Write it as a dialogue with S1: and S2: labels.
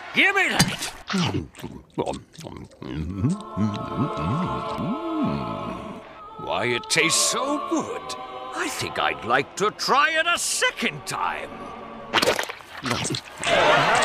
S1: Give me that! Why, it tastes so good. I think I'd like to try it a second time.